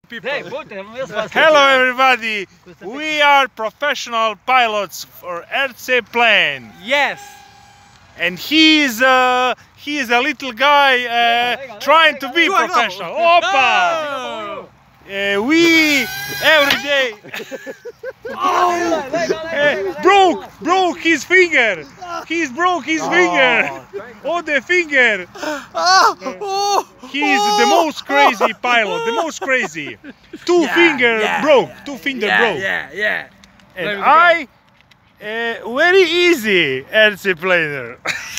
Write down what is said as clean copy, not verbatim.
people. Hello everybody, we are professional pilots for RC-Plane. Yes. And he is a little guy trying to be professional. Opa! We every day broke his finger. He's broke his finger. Oh, the finger. He's the most crazy pilot, the most crazy. Two finger broke. Yeah. And I very easy RC planer.